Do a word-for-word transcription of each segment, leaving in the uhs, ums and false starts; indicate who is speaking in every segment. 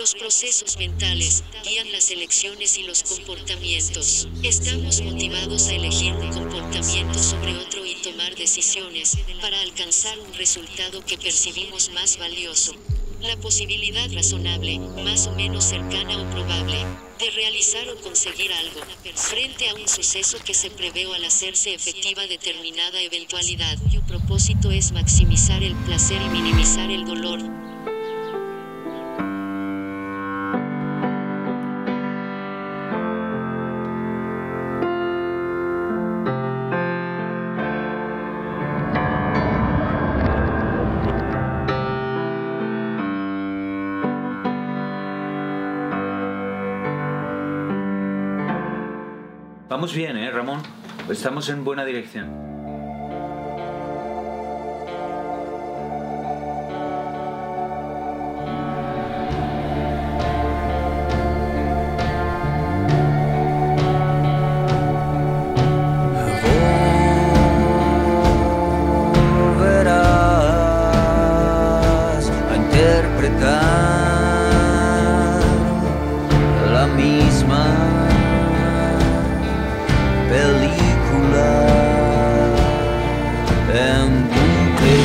Speaker 1: Los procesos mentales guían las elecciones y los comportamientos. Estamos motivados a elegir un comportamiento sobre otro y tomar decisiones para alcanzar un resultado que percibimos más valioso. La posibilidad razonable, más o menos cercana o probable, de realizar o conseguir algo, frente a un suceso que se prevé o al hacerse efectiva determinada eventualidad, cuyo propósito es maximizar el placer y minimizar el dolor.
Speaker 2: Vamos bien, ¿eh, Ramón? Estamos en buena dirección.
Speaker 3: Volverás a interpretar la misma película en bucle.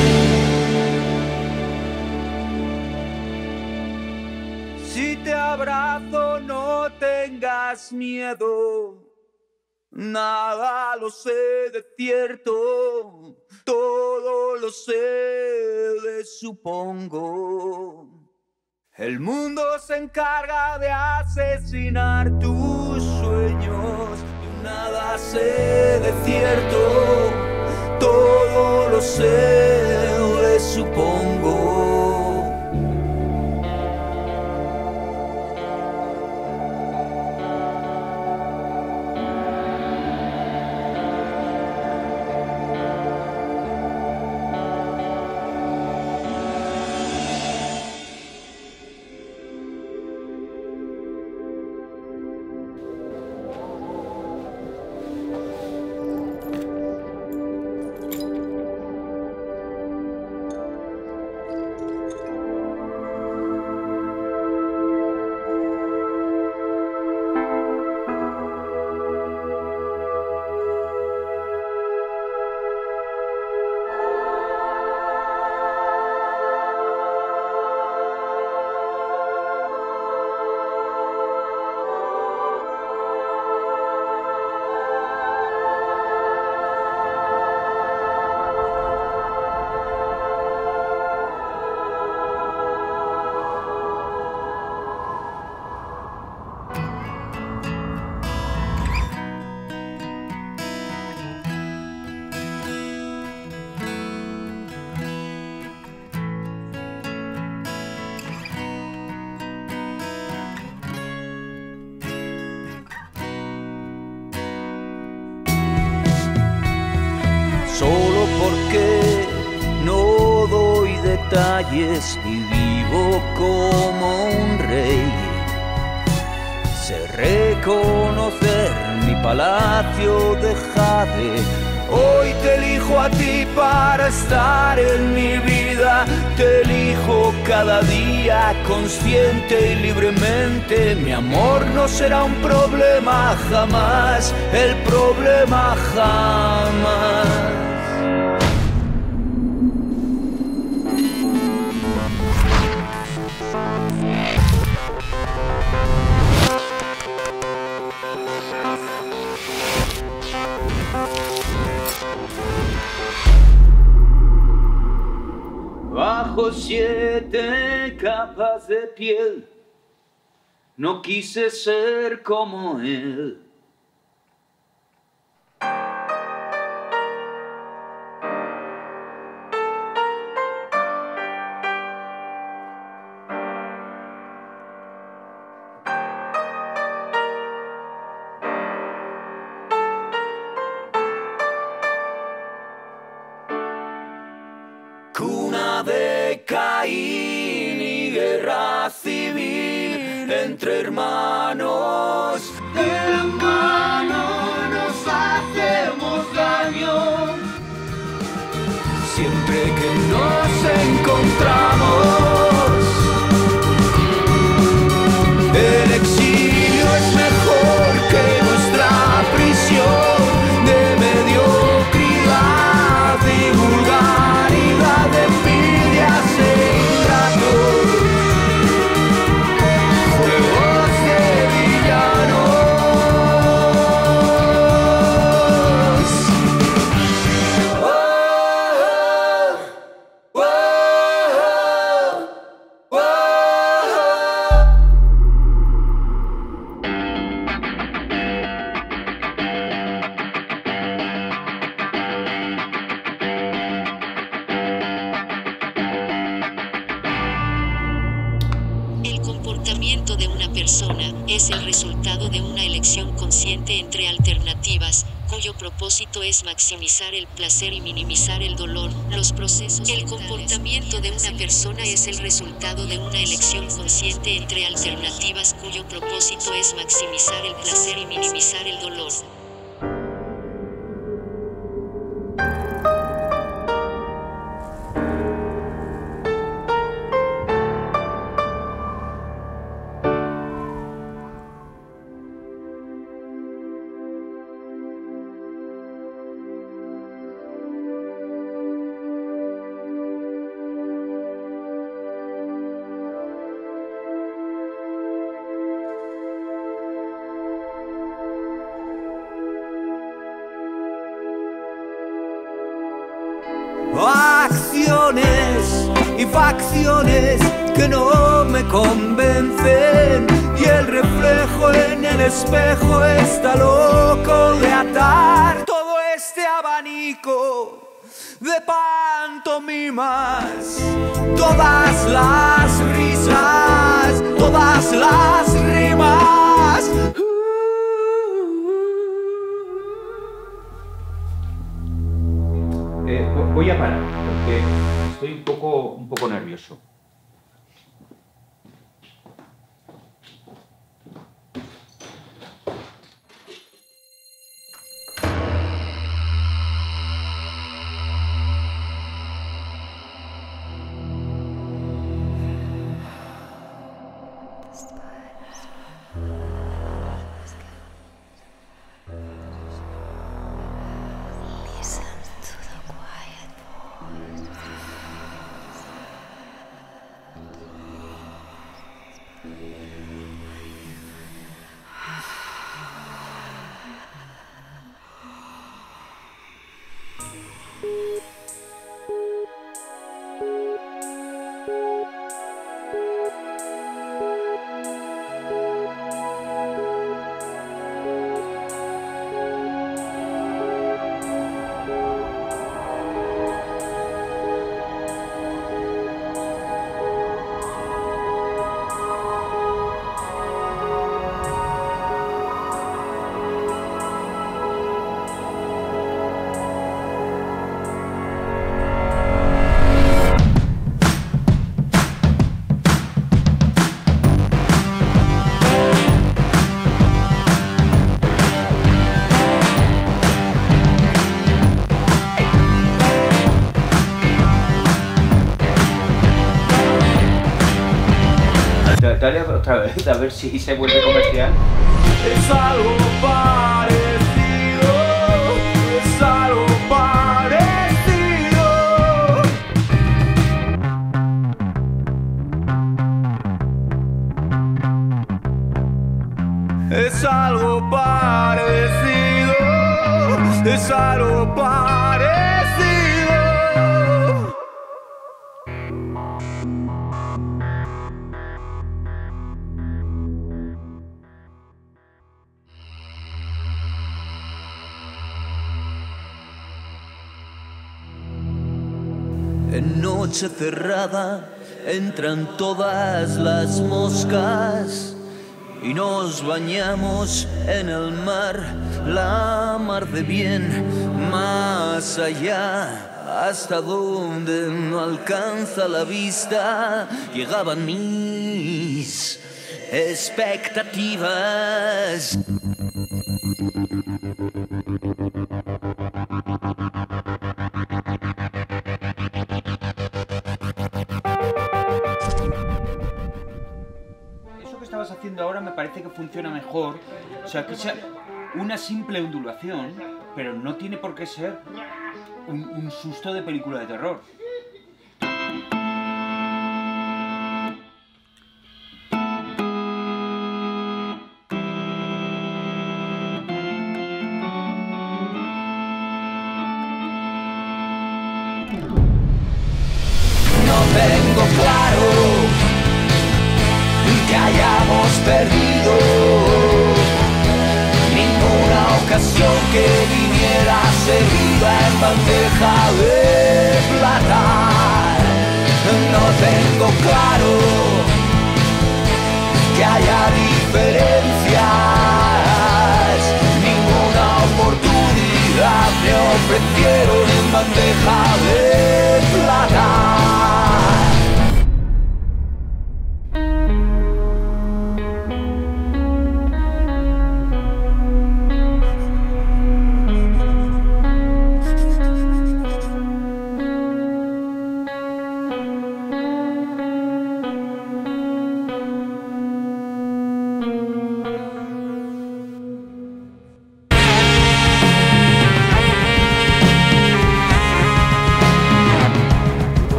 Speaker 3: Si te abrazo, no tengas miedo. Nada lo sé de cierto, todo lo sé de supongo. El mundo se encarga de asesinar tus sueños. Nada sé de cierto, todo lo sé de supongo. Solo porque no doy detalles y vivo como un rey. Sé reconocer mi palacio de jade. Hoy te elijo a ti para estar en mi vida. Te elijo cada día consciente y libremente. Mi amor no será un problema jamás, el problema jamás. Bajo siete capas de piel, no quise ser como él. Cuna de Caín y guerra civil entre hermanos. Hermanos, nos hacemos daño siempre que nos encontramos.
Speaker 1: comportamiento de una persona es el resultado de una elección consciente entre alternativas, cuyo propósito es maximizar el placer y minimizar el dolor. Los procesos. El comportamiento de una persona es el resultado de una elección consciente entre alternativas cuyo propósito es maximizar el placer y minimizar el dolor.
Speaker 3: Acciones y facciones que no me convencen, y el reflejo en el espejo está loco de atar todo este abanico de pantomimas, todas las risas, todas las rimas.
Speaker 2: Eh, voy a parar, porque estoy un poco, un poco nervioso. Dale otra vez, a ver si se vuelve comercial.
Speaker 3: Es algo parecido, es algo parecido. Es algo parecido, es algo parecido. En noche cerrada entran todas las moscas y nos bañamos en el mar, la mar de bien, más allá, hasta donde no alcanza la vista, llegaban mis expectativas.
Speaker 2: Haciendo ahora me parece que funciona mejor, o sea, que sea una simple ondulación, pero no tiene por qué ser un, un susto de película de terror.
Speaker 3: No tengo claro que hayamos perdido ninguna ocasión que viniera servida en bandeja de plata. No tengo claro que haya